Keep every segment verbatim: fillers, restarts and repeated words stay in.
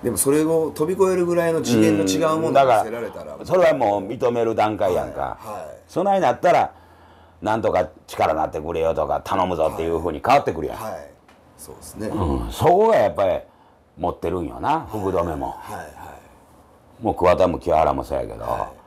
でもそれを飛び越えるぐらいの次元の違うものを見せられたら、 それはもう認める段階やんか、はいはい、そないなったらなんとか力になってくれよとか頼むぞっていうふうに変わってくるやん、はいはい、 そうですね、 うん、そこがやっぱり持ってるんよな、福留も、はいはいはい、もう桑田も清原もそうやけど、はいはい、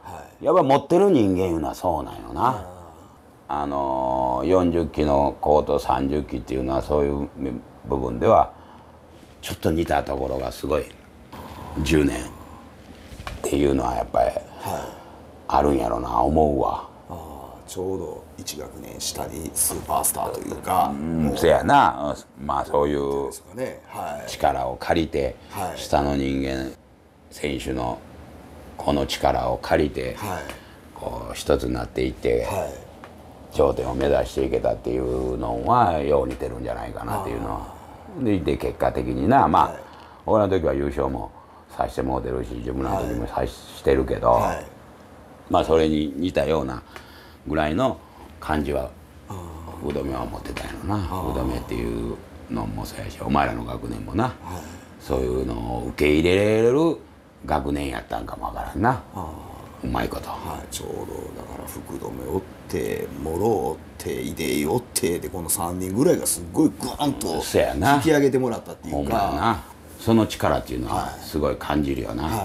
やっぱり持ってる人間いうのはそうなんよな。あのー、よんじゅっきの子とさんじゅっきっていうのはそういう部分ではちょっと似たところがすごいじゅうねんっていうのはやっぱりあるんやろな思うわ。 あちょうどいち学年下にスーパースターというか、 うん、そやな、まあそういう力を借りて、はい、下の人間選手のこの力を借りて、はい、こう一つになっていって、はい、頂点を目指していけたっていうのはよう似てるんじゃないかなっていうのは。でで結果的にな、まあ、はい、俺の時は優勝もさせてもうてるし自分の時もさしてるけど、はい、まあそれに似たようなぐらいの感じは福留は持ってたんやろな。福留っていうのもそうやしお前らの学年もな、はい、そういうのを受け入れれる学年やったんかもわからんな。うまいこと、 はい、ちょうどだから福留おって諸おって出井おってでこのさんにんぐらいがすっごいグーンと引き上げてもらったっていうか、 なその力っていうのはすごい感じるよな、はい、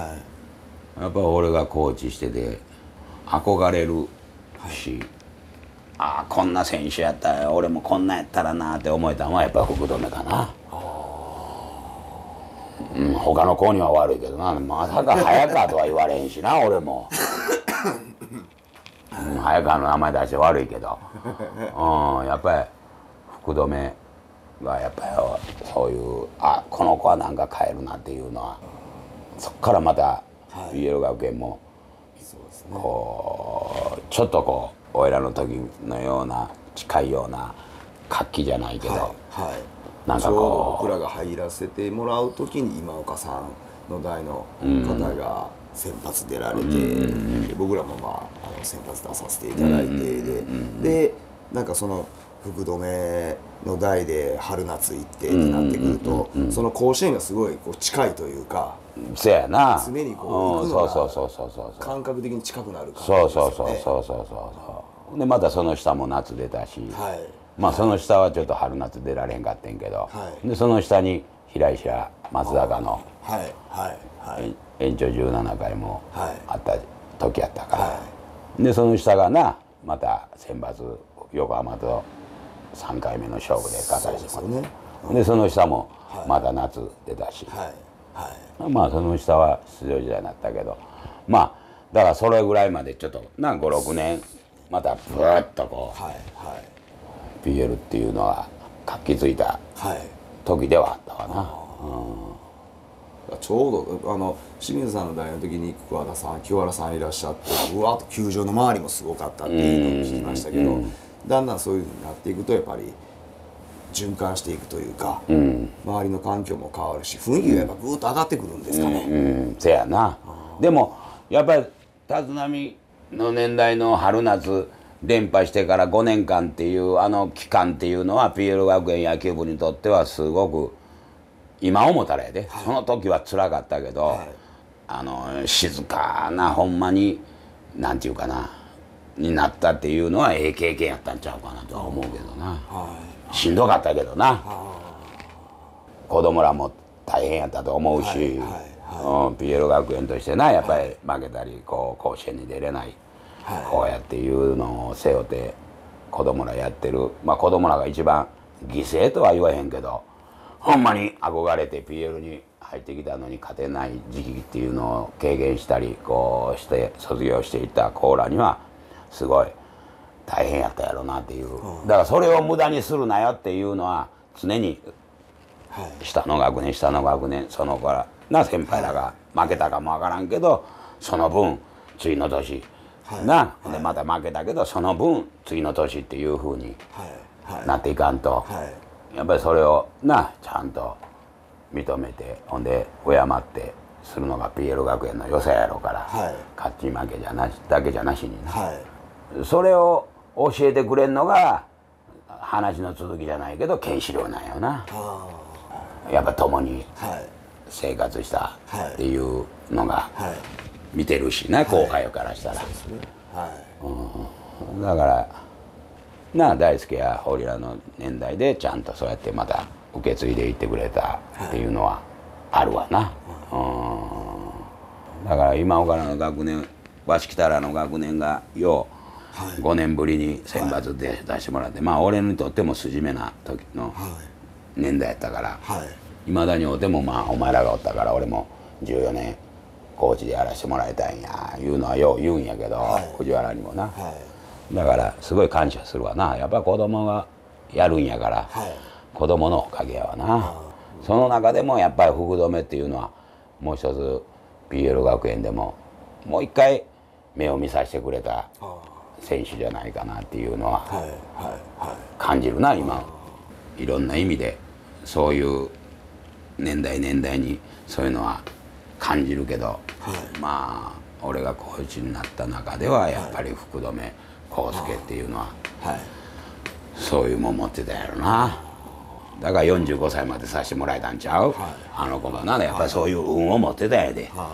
やっぱ俺がコーチしてて憧れるし、はい、ああこんな選手やったら俺もこんなんやったらなって思えたのはやっぱ福留かな。うん、他の子には悪いけどな、まさか早川とは言われへんしな俺も、うん、早川の名前出して悪いけど、うん、やっぱり福留がやっぱりそういうあこの子はなんか変えるなっていうのはそっからまた ピーエル 学園もこうちょっとこう俺らの時のような近いような活気じゃないけど、はいはい、 なんかこう僕らが入らせてもらう時に今岡さんの代の方が先発出られて、うん、で僕らも、まあ、あの先発出させていただいて、うん、で, でなんかその福留の代で春夏行ってってなってくると、うん、その甲子園がすごいこう近いというか、 そやな常にこう行くのが感覚的に近くなる感じですよね。 そうそうそうそうそうそうでまたその下も夏出たし、はい、まあその下はちょっと春夏出られへんかってんけど、はい、でその下に平石や松坂の、はいはいはい、延長じゅうななかいもあった時やったから、はい、でその下がなまた選抜横浜とさんかいめの勝負で勝たしてもらって、でその下もまた夏出たし、はいはい、まあその下は出場時代になったけど、まあだからそれぐらいまでちょっとなごろくねんまたブーッとこう、はいはい、ピーエル っていうのは活気づいた時ではあったかな、 うん、ちょうどあの清水さんの代の時に桑田さん清原さんいらっしゃってうわっと球場の周りもすごかったっていうのを聞きましたけど、だんだんそういう風になっていくとやっぱり循環していくというか、うん、周りの環境も変わるし雰囲気がやっぱぐーっと上がってくるんですかね。 うんうん、せやな。でもやっぱり立浪の年代の春夏連覇してからごねんかんっていうあの期間っていうのは ピーエル 学園野球部にとってはすごく今思ったらやで、はい、その時は辛かったけど、はい、あの静かなほんまになんていうかなになったっていうのはええ経験やったんちゃうかなとは思うけどな、はい、しんどかったけどな、子供らも大変やったと思うし、はいはいはいうん、ピーエル 学園としてなやっぱり負けたりこう甲子園に出れない、はい、こうやっていうのを背負って子供らやってる、まあ子供らが一番犠牲とは言わへんけどほんまに憧れて ピーエル に入ってきたのに勝てない時期っていうのを経験したりこうして卒業していった子らにはすごい大変やったやろなっていう、だからそれを無駄にするなよっていうのは常に下の学年下の学年その子らな先輩らが負けたかもわからんけどその分次の年なでまた負けたけどその分次の年っていうふうになっていかんとやっぱりそれをなちゃんと認めてほんで敬ってするのが ピーエル 学園の良さやろから、はい、勝ち負けじゃなしだけじゃなしにな、はい、それを教えてくれるのが話の続きじゃないけどケンシロウなんよな。やっぱ共に生活したっていうのがはい見てるしな、後輩からしたら、 そうですねはうん、だからなあ大輔や俺らの年代でちゃんとそうやってまた受け継いでいってくれたっていうのはあるわな、うん、だから今岡の学年わしきたらの学年がようごねんぶりに選抜で出してもらって、まあ俺にとっても筋目な時の年代やったからいまだにおてもまあお前らがおったから俺もじゅうよねんコーチでやらせてもらいたいんやいうのはよう言うんやけど、はい、藤原にもな、はい、だからすごい感謝するわな。やっぱ子供がやるんやから、はい、子供のおかげやわな。その中でもやっぱり福留っていうのはもう一つ ピーエル 学園でももう一回目を見させてくれた選手じゃないかなっていうのは感じるな今。いろんな意味でそういう年代年代にそういうのは感じるけど、はい、まあ俺がコーチになった中ではやっぱり福留孝介っていうのは、はい、そういうもん持ってたやろな。だからよんじゅうごさいまでさせてもらえたんちゃう、はい、あの子もなやっぱりそういう運を持ってたんやで、はい、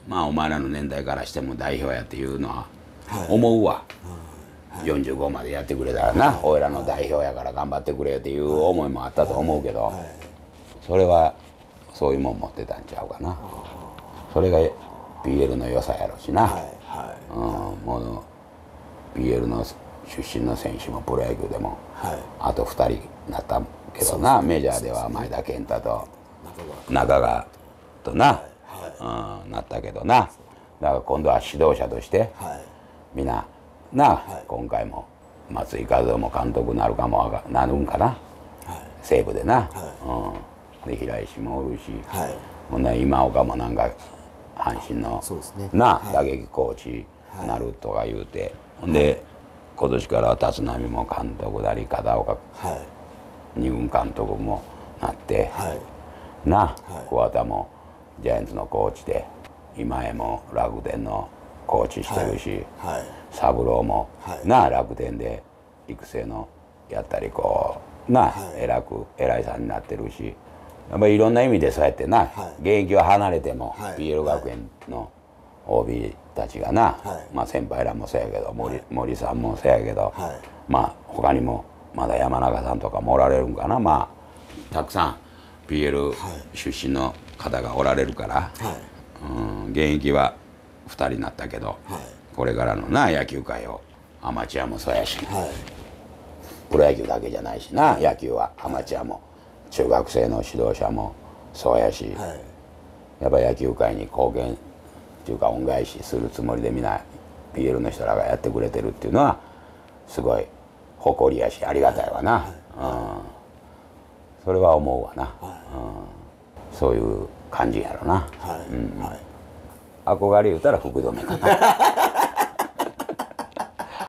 まあお前らの年代からしても代表やっていうのは思うわ、はい、よんじゅうごまでやってくれたらな、はい、俺らの代表やから頑張ってくれっていう思いもあったと思うけど、はいはい、それはそういうもん持ってたんちゃうかな。それが ピーエル の良さやろしな、はいはいうん、もう ピーエル の出身の選手もプロ野球でも、はい、あとふたりになったけどな、メジャーでは前田健太と中川とな、はいはいうん、なったけどな。だから今度は指導者として、はい、みんなな、はい、今回も松井一夫も監督になるかもなるんかな、はい、西武でな、はいうん、で平石もおるし、はい、ほんな今岡もなんか阪神の、ね、な、はい、打撃コーチになるとか言うて、ほんで、はい、今年から立浪も監督なり片岡、はい、二軍監督もなって、はい、な、はい、桑田もジャイアンツのコーチで今江も楽天のコーチしてるし、はいはい、三郎も、はい、な楽天で育成のやったりこうな、はい、偉く偉いさんになってるし。やっぱりいろんな意味でそうやってな、はい、現役は離れても、はい、ピーエル 学園の オービー たちがな、はい、まあ先輩らもそうやけど 森,、はい、森さんもそうやけど、はい、まあ他にもまだ山中さんとかもおられるんかな、まあたくさん ピーエル 出身の方がおられるから、はい、うん現役はふたりになったけど、はい、これからのな野球界をアマチュアもそうやし、はい、プロ野球だけじゃないしな野球はアマチュアも。中学生の指導者もそうやし、はい、やっぱ野球界に貢献っていうか恩返しするつもりでみんな ピーエル の人らがやってくれてるっていうのはすごい誇りやしありがたいわな、はいはいうん、それは思うわな、はいうん、そういう感じやろな、はいうんはい、憧れ言うたら福留かな